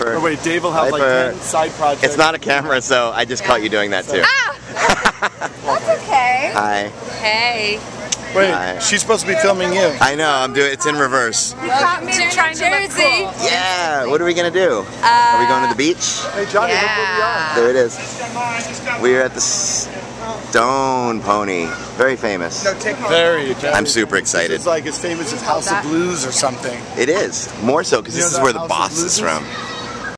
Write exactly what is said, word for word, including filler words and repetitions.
Piper. Oh wait, Dave will have Piper. like ten side projects. It's not a camera, so I just caught you doing that too. Ah! That's okay. Hi. Hey. Wait, Hi. she's supposed to be filming you. I know, I'm doing it's in reverse. You caught me trying to look cool. Yeah, what are we gonna do? Uh, are we going to the beach? Hey Johnny, yeah. look where we are. There it is. We're at the Stone Pony. Very famous. Very, very. I'm super excited. It's like as famous as House of Blues or something. It is. More so because You this know is where the House of boss Blues is from.